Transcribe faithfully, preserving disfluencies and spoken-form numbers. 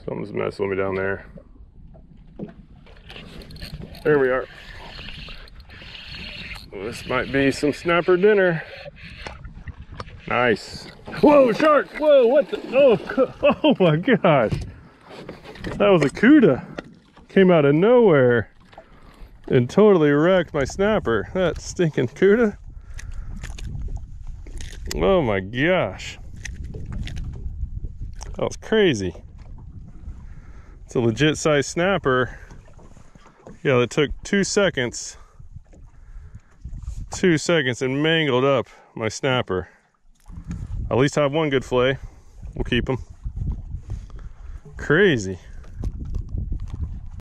Something's messing with me down there. There we are. This might be some snapper dinner. Nice. Whoa, shark! Whoa, what the? Oh, oh my gosh. That was a cuda. Came out of nowhere and totally wrecked my snapper. That stinking cuda. Oh my gosh. That was crazy. It's a legit size snapper. Yeah, that took two seconds. Two seconds and mangled up my snapper. At least I have one good fillet. We'll keep them. Crazy.